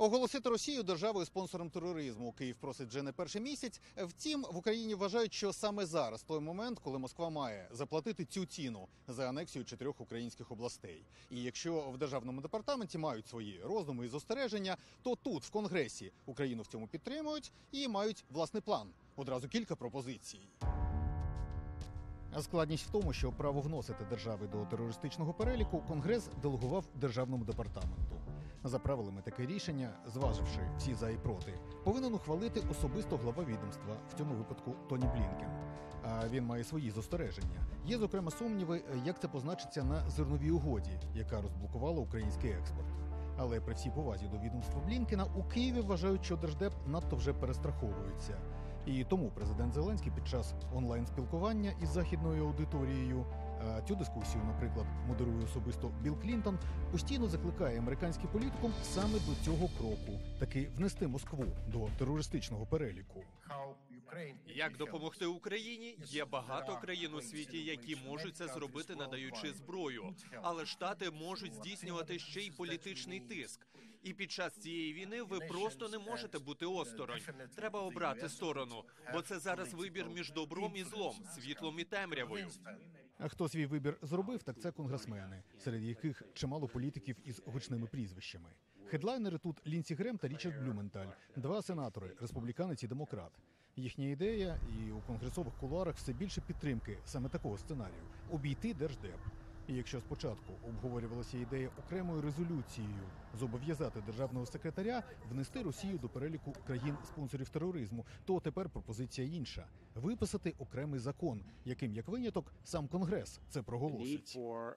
Оголосити Росію державою-спонсором тероризму Київ просить вже не перший місяць. Втім, в Україні вважають, що саме зараз той момент, коли Москва має заплатити цю ціну за анексію 4 українських областей. І якщо в Державному департаменті мають свої роздуми і застереження, то тут, в Конгресі, Україну в цьому підтримують і мають власний план. Одразу кілька пропозицій. Складність в тому, що право вносити держави до терористичного переліку Конгрес делегував Державному департаменту. За правилами таке рішення, зваживши всі за і проти, повинен ухвалити особисто глава відомства, в цьому випадку Тоні Блінкен. А він має свої застереження. Є, зокрема, сумніви, як це позначиться на зерновій угоді, яка розблокувала український експорт. Але при всій повазі до відомства Блінкена у Києві вважають, що Держдеп надто вже перестраховується. І тому президент Зеленський під час онлайн-спілкування із західною аудиторією, а цю дискусію, наприклад, модерує особисто Білл Клінтон, постійно закликає американський політикум саме до цього кроку – таки внести Москву до терористичного переліку. Як допомогти Україні? Є багато країн у світі, які можуть це зробити, надаючи зброю. Але Штати можуть здійснювати ще й політичний тиск. І під час цієї війни ви просто не можете бути осторонь. Треба обрати сторону, бо це зараз вибір між добром і злом, світлом і темрявою. А хто свій вибір зробив, так це конгресмени, серед яких чимало політиків із гучними прізвищами. Хедлайнери тут Лінсі Грем та Річард Блюменталь, два сенатори, республіканець і демократ. Їхня ідея, і у конгресових кулуарах все більше підтримки саме такого сценарію – обійти Держдеп. І якщо спочатку обговорювалася ідея окремою резолюцією зобов'язати державного секретаря внести Росію до переліку країн-спонсорів тероризму, то тепер пропозиція інша – виписати окремий закон, яким, як виняток, сам Конгрес це проголосить.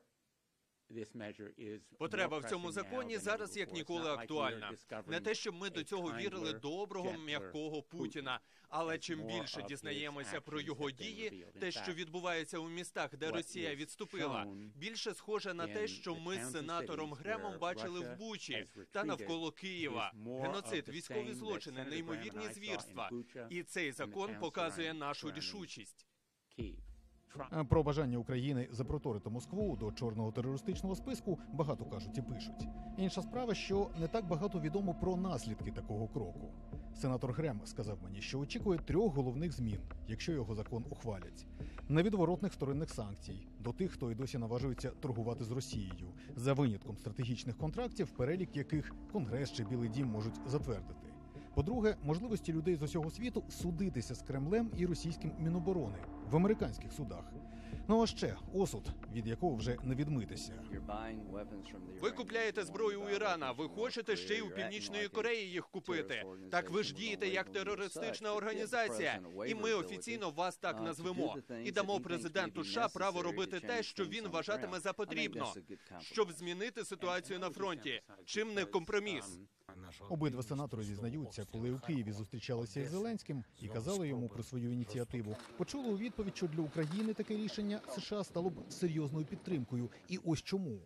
Потреба в цьому законі зараз як ніколи актуальна. Не те, щоб ми до цього вірили доброго, м'якого Путіна, але чим більше дізнаємося про його дії, те, що відбувається у містах, де Росія відступила, більше схоже на те, що ми з сенатором Гремом бачили в Бучі та навколо Києва. Геноцид, військові злочини, неймовірні звірства. І цей закон показує нашу рішучість. Про бажання України запроторити Москву до чорного терористичного списку багато кажуть і пишуть. Інша справа, що не так багато відомо про наслідки такого кроку. Сенатор Грем сказав мені, що очікує 3 головних змін, якщо його закон ухвалять. Невідворотних вторинних санкцій до тих, хто й досі наважується торгувати з Росією, за винятком стратегічних контрактів, перелік яких Конгрес чи Білий дім можуть затвердити. По-друге, можливості людей з усього світу судитися з Кремлем і російським Міноборони в американських судах. Ну а ще осуд, від якого вже не відмитися. Ви купляєте зброю у Ірана, ви хочете ще й у Північної Кореї їх купити. Так ви ж дієте як терористична організація, і ми офіційно вас так назвемо. І дамо президенту США право робити те, що він вважатиме за потрібно, щоб змінити ситуацію на фронті. Чим не компроміс? Обидва сенатори зізнаються, коли у Києві зустрічалися із Зеленським і казали йому про свою ініціативу, почули у відповідь, що для України таке рішення США стало б серйозною підтримкою. І ось чому.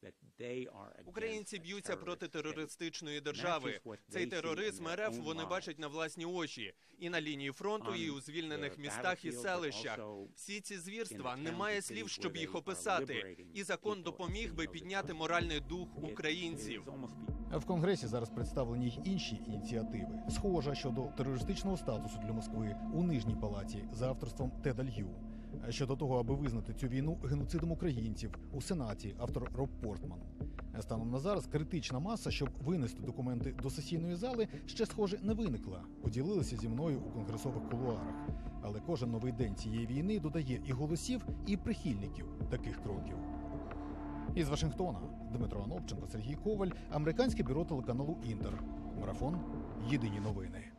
Українці б'ються проти терористичної держави. Цей тероризм РФ вони бачать на власні очі. І на лінії фронту, і у звільнених містах і селищах. Всі ці звірства, немає слів, щоб їх описати. І закон допоміг би підняти моральний дух українців. В Конгресі зараз представлені й інші ініціативи. Схожа щодо терористичного статусу для Москви у Нижній палаті за авторством Теда Лью. Щодо того, аби визнати цю війну геноцидом українців, у Сенаті автор Роб Портман. Станом на зараз критична маса, щоб винести документи до сесійної зали, ще, схоже, не виникла. Поділилися зі мною у конгресових кулуарах. Але кожен новий день цієї війни додає і голосів, і прихильників таких кроків. Із Вашингтона Дмитро Анопченко, Сергій Коваль, американське бюро телеканалу «Інтер». Марафон. Єдині новини.